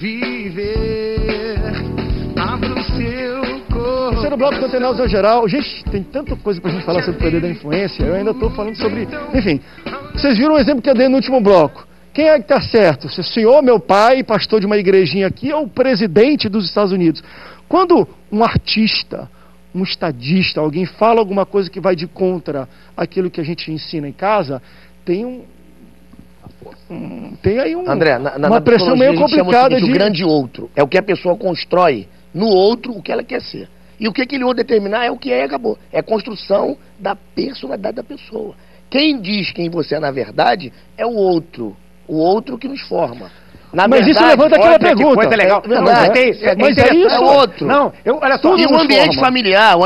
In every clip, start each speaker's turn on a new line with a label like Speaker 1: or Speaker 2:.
Speaker 1: viver. Abra o seu corpo.
Speaker 2: Terceiro bloco do Antenados no geral. Gente, tem tanta coisa pra gente falar sobre o poder da influência. Eu ainda tô falando sobre... Enfim, vocês viram o exemplo que eu dei no último bloco. Quem é que tá certo? Se o senhor, meu pai, pastor de uma igrejinha aqui, ou o presidente dos Estados Unidos? Quando um artista, um estadista, alguém fala alguma coisa que vai de contra aquilo que a gente ensina em casa, tem aí
Speaker 3: André,
Speaker 2: uma pressão meio complicada
Speaker 3: de... O grande outro é o que a pessoa constrói no outro o que ela quer ser. E o que aquele outro determinar é o que é e acabou. É a construção da personalidade da pessoa. Quem diz quem você é na verdade é o outro. O outro que nos forma.
Speaker 2: Mas verdade, isso levanta aquela pergunta.
Speaker 4: Coisa legal.
Speaker 2: Mas é isso.
Speaker 3: É outro.
Speaker 4: Não, olha só.
Speaker 3: E o ambiente familiar,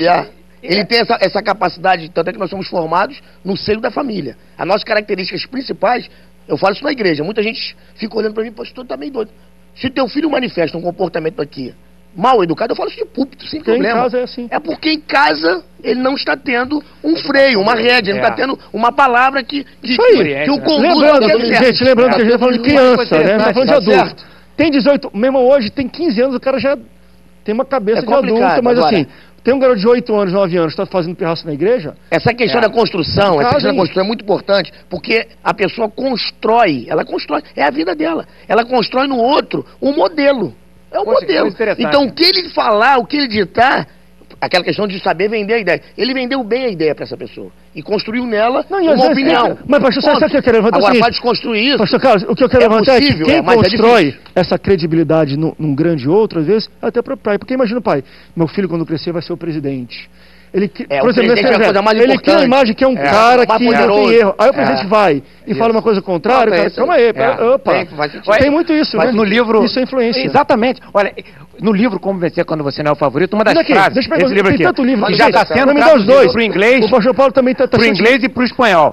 Speaker 3: ele tem essa capacidade, tanto é que nós somos formados no seio da família. As nossas características principais, eu falo isso na igreja, muita gente fica olhando para mim, pastor, tá meio doido. Se teu filho manifesta um comportamento aqui mal educado, eu falo isso de púlpito, sem problema.
Speaker 2: Em casa é assim.
Speaker 3: É porque em casa ele não está tendo um freio, uma rédea, ele não está tendo uma palavra que o conduz.
Speaker 2: Gente, lembrando que a gente está falando de criança, né? Não está falando de adulto. Tem 18, mesmo hoje, tem 15 anos, o cara já tem uma cabeça de adulto, mas assim, tem um garoto de 8 anos, 9 anos, está fazendo pirraça na igreja.
Speaker 3: Essa questão da construção, é muito importante, porque a pessoa constrói, é a vida dela. Ela constrói no outro um modelo. É um modelo. Então, o que ele falar, o que ele ditar, aquela questão de saber vender a ideia. Ele vendeu bem a ideia para essa pessoa. E construiu nela uma opinião.
Speaker 2: Mas, pastor, sabe o que eu quero levantar?
Speaker 3: Agora, para desconstruir isso...
Speaker 2: Pastor Carlos, o que eu quero levantar é que quem constrói essa credibilidade num grande outro, às vezes, até para o pai. Porque imagina o pai, meu filho, quando crescer, vai ser o presidente. Ele, por exemplo, ele cria uma imagem que é um cara que não tem erro. Aí o presidente vai e fala uma coisa contrária, cara, calma aí, opa. Tem muito isso, né?
Speaker 4: No livro...
Speaker 2: Isso é influência.
Speaker 4: Exatamente. Olha, no livro Como Vencer Quando Você Não é o Favorito, uma das frases...
Speaker 2: Deixa eu perguntar, tem tanto livro
Speaker 4: que já está sendo
Speaker 2: traduzido
Speaker 4: para o inglês...
Speaker 2: O pastor Paulo também está...
Speaker 4: Para o inglês e para o espanhol.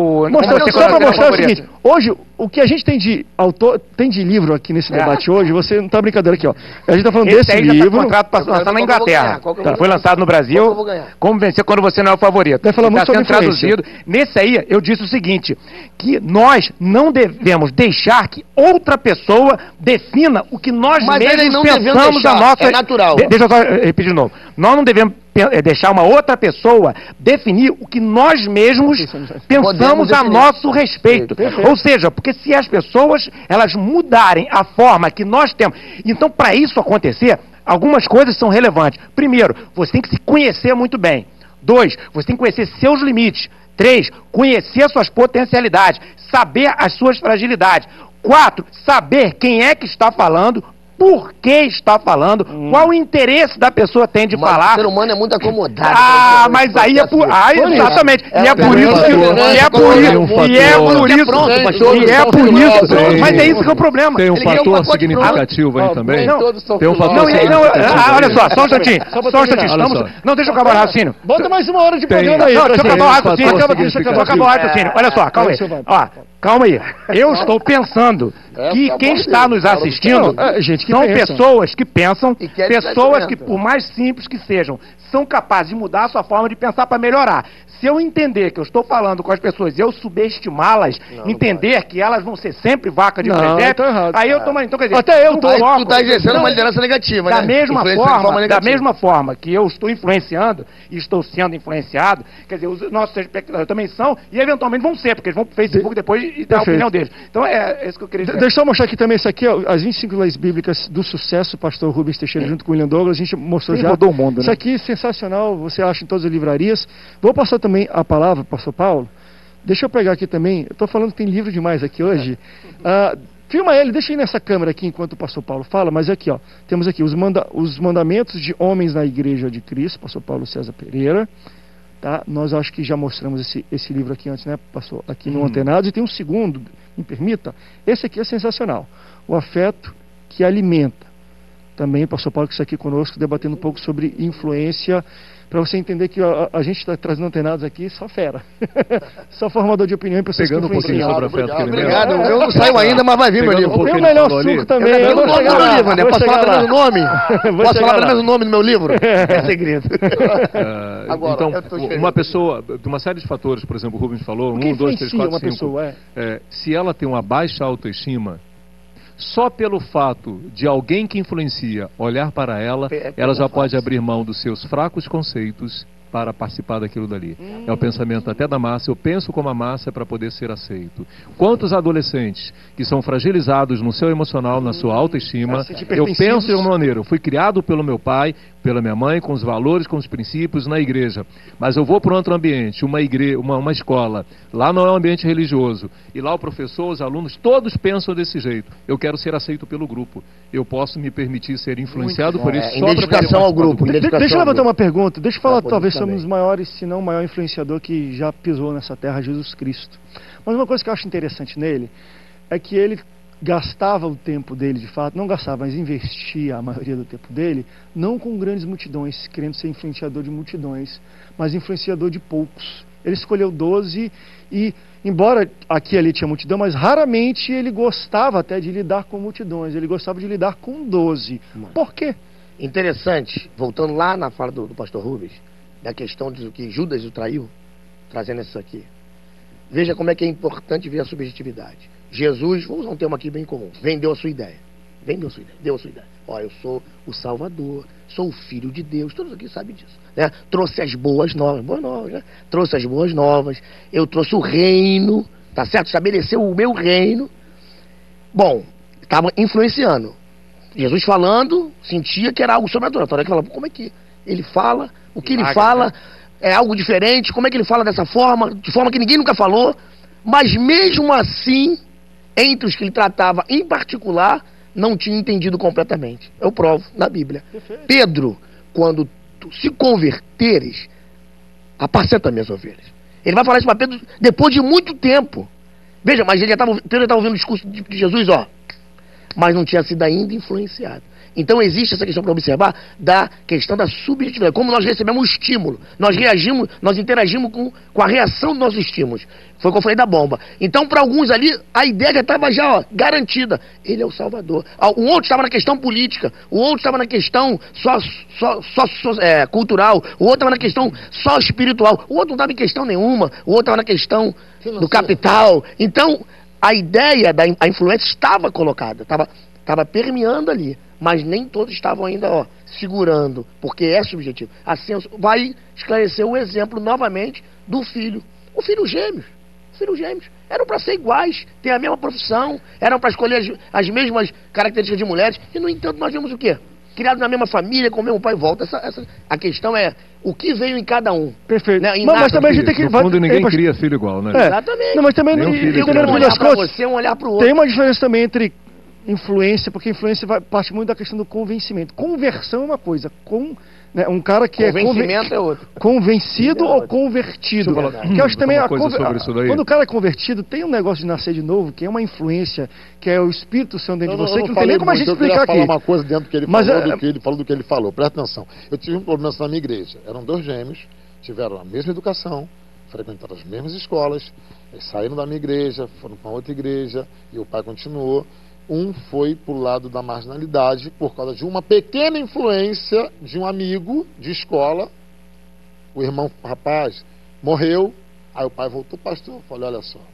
Speaker 2: Só para mostrar o seguinte, hoje, o que a gente tem de autor, tem de livro aqui nesse debate hoje, você não está brincadeira aqui, ó. A gente está falando desse livro...
Speaker 4: Esse contrato para lançar na Inglaterra. Foi lançado no Brasil, Como Vencer Quando Você Não é o Favorito.
Speaker 2: Vai falar muito sobre
Speaker 4: traduzido. Nesse aí, eu disse o seguinte, que nós não devemos deixar que outra pessoa defina o que nós mesmos pensamos a nossa...
Speaker 3: É natural.
Speaker 4: Deixa eu só repetir de novo. Nós não devemos deixar uma outra pessoa definir o que nós mesmos pensamos a nosso respeito. Ou seja, porque se as pessoas elas mudarem a forma que nós temos... Então, para isso acontecer, algumas coisas são relevantes. Primeiro, você tem que se conhecer muito bem. 2, você tem que conhecer seus limites. 3, conhecer suas potencialidades, saber as suas fragilidades. 4, saber quem é que está falando, por que está falando, qual o interesse da pessoa tem de falar.
Speaker 3: O ser humano é muito acomodado.
Speaker 4: Mas aí é por... exatamente. E é por isso que... Mas é isso que é o problema.
Speaker 5: Tem um fator significativo aí também. Tem um fator significativo.
Speaker 4: Olha só um instantinho. Não, deixa eu acabar o raciocínio.
Speaker 2: Bota mais uma hora de programa aí.
Speaker 4: Deixa eu acabar o raciocínio. Deixa eu acabar o raciocínio. Olha só, calma aí. Calma aí. Eu estou pensando que quem está nos assistindo são pessoas que pensam, pessoas que, por mais simples que sejam, são capazes de mudar a sua forma de pensar para melhorar. Se eu entender que eu estou falando com as pessoas e eu subestimá-las, entender que elas vão ser sempre vaca de presépio, aí eu estou... Então, quer dizer,
Speaker 2: até eu
Speaker 3: tu está exercendo uma liderança negativa,
Speaker 4: da mesma forma que eu estou influenciando e estou sendo influenciado, quer dizer, os nossos espectadores também são e eventualmente vão ser, porque eles vão para o Facebook depois e dar a opinião deles. Então é isso que eu queria dizer.
Speaker 2: Deixa eu só mostrar aqui também isso aqui, ó, as 25 leis bíblicas do sucesso, o pastor Rubens Teixeira junto com o William Douglas, a gente mostrou já.
Speaker 4: Mudou o mundo, né?
Speaker 2: Isso aqui é sensacional, você acha em todas as livrarias. Vou passar também a palavra, pastor Paulo. Deixa eu pegar aqui também, eu estou falando que tem livro demais aqui hoje. Filma ele, deixa aí nessa câmera aqui enquanto o pastor Paulo fala, mas aqui, ó, temos aqui os mandamentos de homens na Igreja de Cristo, pastor Paulo César Pereira. Tá? Nós acho que já mostramos esse livro aqui antes, né? Passou aqui no Antenados, e tem um segundo, me permita. Esse aqui é sensacional. O afeto que alimenta. Também o pastor Paulo que está aqui conosco, debatendo um pouco sobre influência, para você entender que a gente está trazendo Antenados aqui só fera. Só formador de opinião e pessoas
Speaker 5: pegando
Speaker 2: que influenciam.
Speaker 5: Um pouquinho sobre afeto que
Speaker 3: obrigado. O meu não saiu ainda, mas vai vir, meu livro.
Speaker 2: Tem o melhor suco também.
Speaker 3: Eu não vou chegar no livro, né? Posso falar pelo menos o nome? Posso falar pelo menos o nome do meu livro? É segredo.
Speaker 5: Então, uma pessoa, de uma série de fatores, por exemplo, o Rubens falou, 1, 2, 3, 4, 5. Se ela tem uma baixa autoestima, Só pelo fato de alguém que influencia olhar para ela, ela já pode abrir mão dos seus fracos conceitos para participar daquilo dali. É o pensamento até da massa. Eu penso como a massa para poder ser aceito. Quantos adolescentes que são fragilizados no seu emocional, na sua autoestima, eu penso de uma maneira, eu fui criado pelo meu pai, pela minha mãe, com os valores, com os princípios na igreja, mas eu vou para outro ambiente, uma escola, lá não é um ambiente religioso, e lá o professor, os alunos, todos pensam desse jeito. Eu quero ser aceito pelo grupo. Eu posso me permitir ser influenciado por isso.
Speaker 3: Identificação ao grupo.
Speaker 2: Deixa eu levantar uma pergunta. Deixa eu falar, talvez somos os maiores, se não o maior influenciador que já pisou nessa terra, Jesus Cristo. Mas uma coisa que eu acho interessante nele é que ele gastava o tempo dele, de fato, não gastava, mas investia a maioria do tempo dele, não com grandes multidões, querendo ser influenciador de multidões, mas influenciador de poucos. Ele escolheu 12 e, embora aqui e ali tinha multidão, mas raramente ele gostava até de lidar com multidões, ele gostava de lidar com 12. Por quê?
Speaker 3: Interessante, voltando lá na fala do pastor Rubens, da questão de que Judas o traiu, trazendo isso aqui. Veja como é que é importante ver a subjetividade. Jesus, vamos usar um termo aqui bem comum, vendeu a sua ideia. Vendeu a sua ideia, deu a sua ideia. Ó, eu sou o Salvador, sou o Filho de Deus, todos aqui sabem disso. Né? Trouxe as boas novas, né? Trouxe as boas novas, eu trouxe o reino, tá certo? Estabeleceu o meu reino. Bom, estava influenciando. Jesus falando, sentia que era algo sobrenatural. Então, ele falava, como é que ele fala? O que ele fala é algo diferente? Como é que ele fala dessa forma? De forma que ninguém nunca falou. Mas mesmo assim, entre os que ele tratava em particular, não tinha entendido completamente. Eu provo na Bíblia. Perfeito. Pedro, quando tu se converteres, apacenta minhas ovelhas. Ele vai falar isso para Pedro depois de muito tempo. Veja, mas Pedro já estava ouvindo o discurso de Jesus, ó. Mas não tinha sido ainda influenciado. Então existe essa questão para observar da questão da subjetividade. Como nós recebemos o estímulo, nós reagimos, nós interagimos com a reação dos nossos estímulos. Foi o que eu falei da bomba. Então, para alguns ali, a ideia já estava garantida. Ele é o Salvador. Um outro estava na questão política, o outro estava na questão só cultural, o outro estava na questão só espiritual, o outro não estava em questão nenhuma, o outro estava na questão do capital. Então, a ideia da influência estava colocada, estava permeando ali. Mas nem todos estavam ainda segurando, porque é subjetivo. Assim, vai esclarecer o exemplo novamente do filho. O filho gêmeos. Eram para ser iguais, ter a mesma profissão, eram para escolher as mesmas características de mulheres, e no entanto nós vemos o quê? Criados na mesma família, com o mesmo pai e volta. A questão é o que veio em cada um.
Speaker 2: Perfeito. Né? Mas também a gente tem que...
Speaker 5: No fundo, ninguém cria filho igual, né?
Speaker 3: Exatamente.
Speaker 2: Não, mas também
Speaker 3: um olhar para você, um olhar para o outro.
Speaker 2: Tem uma diferença também entre influência, porque influência parte muito da questão do convencimento. Conversão é uma coisa, um cara que
Speaker 3: convencimento é outro.
Speaker 2: Convencido ou convertido. Que eu acho também quando o cara é convertido, tem um negócio de nascer de novo, que é uma influência, que é o Espírito Santo dentro de você, que não tem nem como a gente explicar aqui.
Speaker 6: Eu queria falar uma coisa dentro do que ele falou, presta atenção. Eu tive um problema na minha igreja. Eram 2 gêmeos, tiveram a mesma educação, frequentaram as mesmas escolas, saíram da minha igreja, foram para outra igreja, e o pai continuou. Um foi para o lado da marginalidade por causa de uma pequena influência de um amigo de escola. O irmão, rapaz, morreu. Aí o pai voltou, pastor, falou, olha só,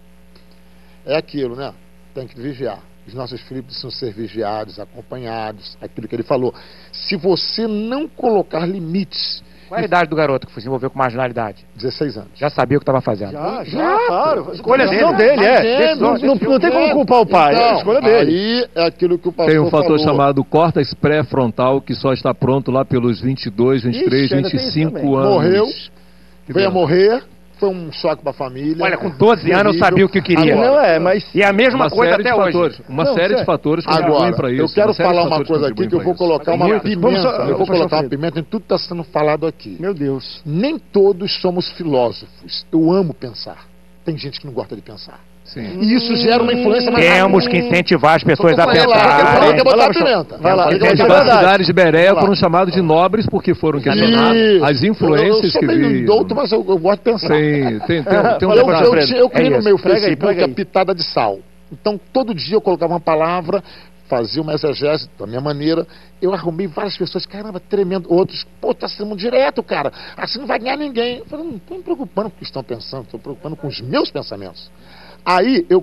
Speaker 6: é aquilo, né? Tem que vigiar. Os nossos filhos precisam ser vigiados, acompanhados, aquilo que ele falou. Se você não colocar limites...
Speaker 4: Qual é a idade do garoto que se envolveu com marginalidade?
Speaker 6: 16 anos.
Speaker 4: Já sabia o que estava fazendo?
Speaker 2: Já, claro. Escolha dele, Não tem como culpar o pai,
Speaker 6: então,
Speaker 2: é a escolha dele.
Speaker 6: Aí é aquilo que o pastor
Speaker 5: falou. Tem um fator
Speaker 6: falou.
Speaker 5: chamado córtex pré-frontal, que só está pronto lá pelos 22, 23, 25 anos.
Speaker 6: Morreu, veio a morrer, foi um choque para a família.
Speaker 4: Olha, com 12 anos eu sabia o que eu queria.
Speaker 2: Mas...
Speaker 4: E a mesma coisa até hoje.
Speaker 5: Uma série de fatores que contribuem para isso.
Speaker 6: Eu quero falar uma coisa aqui, que eu vou colocar uma pimenta. Eu vou colocar uma pimenta em tudo que está sendo falado aqui.
Speaker 2: Meu Deus.
Speaker 6: Nem todos somos filósofos. Eu amo pensar. Tem gente que não gosta de pensar.
Speaker 5: Sim.
Speaker 6: E isso gera uma influência mais...
Speaker 4: Temos que incentivar as pessoas a pensar.
Speaker 6: Eu vou botar a pimenta.
Speaker 2: Vai lá.
Speaker 5: As cidades de Bereia foram chamadas de nobres porque foram questionadas as influências que
Speaker 6: viram. Eu sou meio douto, mas eu gosto de pensar.
Speaker 5: Sim, tem um
Speaker 6: eu criei no meu Facebook a pitada de sal. Então, todo dia eu colocava uma palavra, fazia uma exegese da minha maneira. Eu arrumei várias pessoas, caramba, tremendo. Outros, pô, tá sendo direto, cara. Assim não vai ganhar ninguém. Eu falei, não estou me preocupando com o que estão pensando, estou me preocupando com os meus pensamentos. Aí eu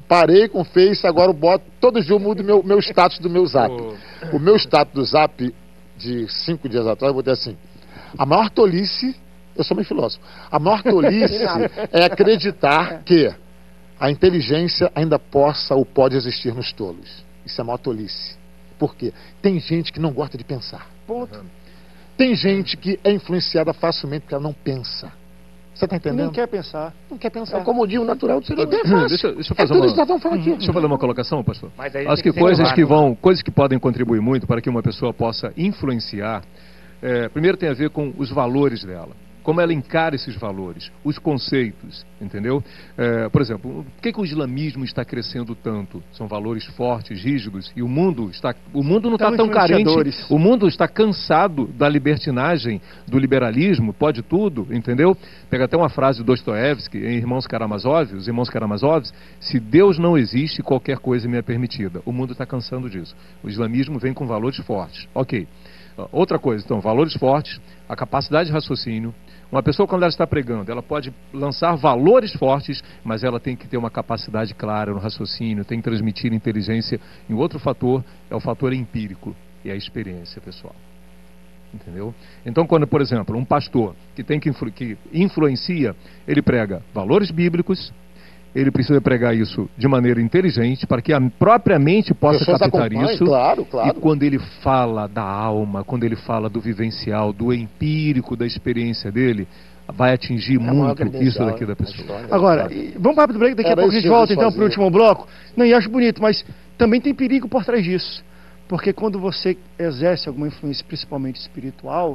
Speaker 6: Parei com o Face, agora eu boto, todo dia eu mudo meu status do meu Zap. O meu status do Zap de 5 dias atrás, eu botei assim: a maior tolice, eu sou meio filósofo, a maior tolice é acreditar que a inteligência ainda possa ou pode existir nos tolos. Isso é a maior tolice. Por quê? Tem gente que não gosta de pensar. Ponto. Tem gente que é influenciada facilmente porque ela não pensa. Você está entendendo?
Speaker 2: Não quer pensar.
Speaker 6: Não quer pensar.
Speaker 3: É o comodismo natural do ser humano.
Speaker 5: Deixa eu fazer deixa eu fazer uma colocação, pastor. Acho que coisas que podem contribuir muito para que uma pessoa possa influenciar, primeiro tem a ver com os valores dela. Como ela encara esses valores, os conceitos, entendeu? Por exemplo, por que o islamismo está crescendo tanto? São valores fortes, rígidos, e o mundo não está tão carente, o mundo está cansado da libertinagem, do liberalismo, pode tudo, entendeu? Pega até uma frase do Dostoiévski, em Os Irmãos Karamazov, se Deus não existe, qualquer coisa me é permitida. O mundo está cansando disso. O islamismo vem com valores fortes. Ok. Outra coisa, então, valores fortes, a capacidade de raciocínio. Uma pessoa, quando ela está pregando, ela pode lançar valores fortes, mas ela tem que ter uma capacidade clara no raciocínio, tem que transmitir inteligência. E o outro fator é o fator empírico, e a experiência pessoal. Entendeu? Então, quando, por exemplo, um pastor que influencia, ele prega valores bíblicos, ele precisa pregar isso de maneira inteligente, para que a própria mente possa captar isso.
Speaker 6: Claro.
Speaker 5: E quando ele fala da alma, quando ele fala do vivencial, do empírico, da experiência dele, vai atingir muito isso daqui da pessoa.
Speaker 2: Agora, vamos para o break, daqui a pouco a gente volta então para o último bloco. Não, e acho bonito, mas também tem perigo por trás disso. Porque quando você exerce alguma influência, principalmente espiritual,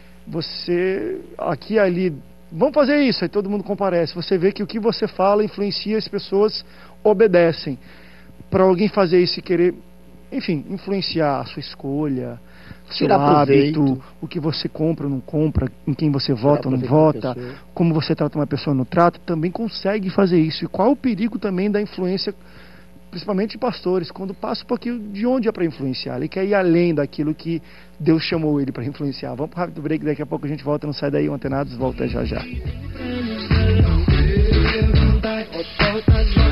Speaker 2: você, aqui e ali, vamos fazer isso, aí todo mundo comparece. Você vê que o que você fala influencia, as pessoas obedecem. Para alguém fazer isso e querer, enfim, influenciar a sua escolha, o seu hábito, o que você compra ou não compra, em quem você vota ou não vota, como você trata uma pessoa no trato, também consegue fazer isso. E qual o perigo também da influência, principalmente de pastores, quando passa um pouquinho de onde é para influenciar. Ele quer ir além daquilo que Deus chamou ele para influenciar. Vamos para um rápido break, daqui a pouco a gente volta, não sai daí, o Antenados volta já já.